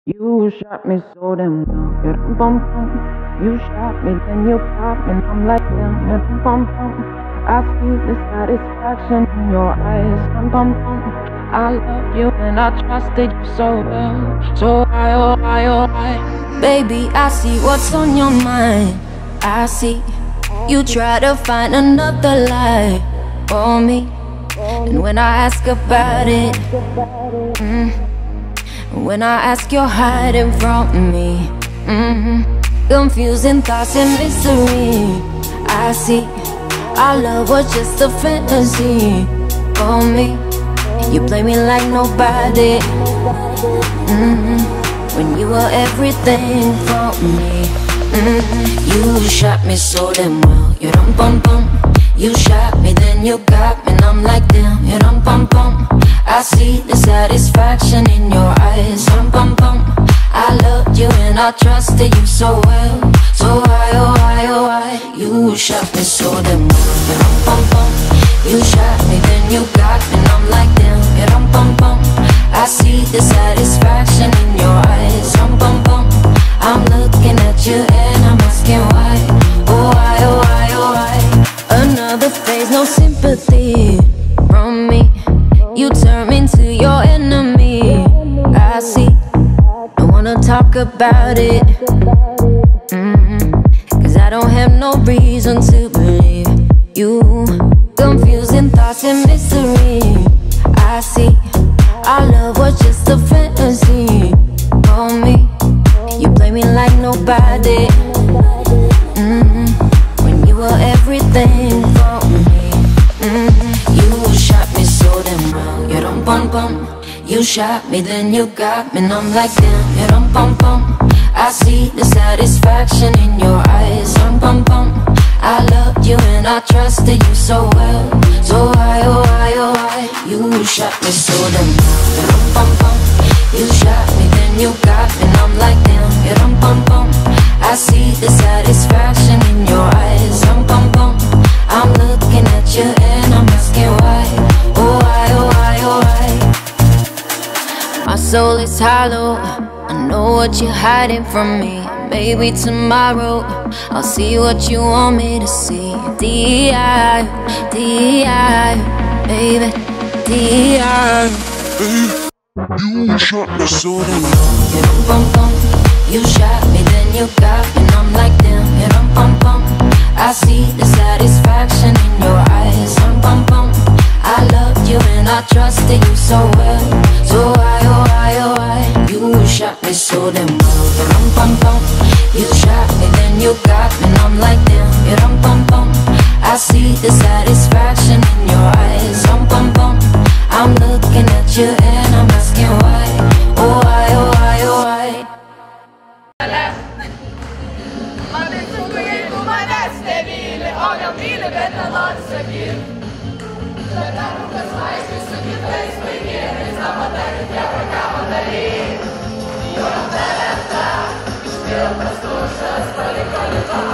You shot me so damn well. You dum bum bum. You shot me, then you popped me, and I'm like damn. You dum bum bum. I see the satisfaction in your eyes. Dum bum bum. I love you and I trusted you so well. So I, oh I, oh I. Baby, I see what's on your mind. I see you try to find another lie for me. And when I ask about it, when I ask, you're hiding from me. Confusing thoughts and mystery. I see our love was just a fantasy for me. You play me like nobody. When you were everything for me. You shot me so damn well. You dum bum bum. You shot me, then you got me, and I'm like damn. You dum bum bum. I see the satisfaction in your eyes. Dum bum bum. I loved you and I trusted you so well. So I, oh I, oh I. You shot me so damn well. You dum bum bum. You shot me, then you got me, and I'm like damn. You dum bum bum. I see the satisfaction in your eyes. Dum bum bum. I'm looking at you and I'm asking why. Oh I, oh I, oh I. Another phase, no sympathy from me. You turn me into your enemy. I see. I wanna talk about it. Cause I don't have no reason to believe you. Confusing thoughts and mystery. I see. Our love was just a fantasy for me. You play me like nobody. When you were everything for me. You shot me so damn well. You dum bum bum. You shot me, then you got me, and I'm like damn. You dum bum bum. I see the satisfaction in your eyes. Dum bum bum. I loved you and I trusted you so well. So I, oh I, oh I. You shot me so damn well. You dum bum bum. You shot me, then you got me, and I'm like damn. You dum bum bum. I see the satisfaction in your eyes. Dum bum bum. I'm looking at you and I'm asking why. Oh I, oh I, oh I. My soul is hollow. I know what you're hiding from me. Maybe tomorrow I'll see what you want me to see. D.I., D.I., baby, D.I. You shot me so damn well. You dum bum bum. You shot me, then you got me, and I'm like damn. You dum bum bum. I see the satisfaction in your eyes. Dum bum bum. I loved you and I trusted you so well. So I, oh I, oh I. You shot me so damn well. You dum bum bum. You shot me, then you got me, and I'm like damn. You dum bum bum. I see the satisfaction in your eyes. Dum bum bum. I'm looking at you and I'm asking why. Oh I, oh I, oh I. Paliko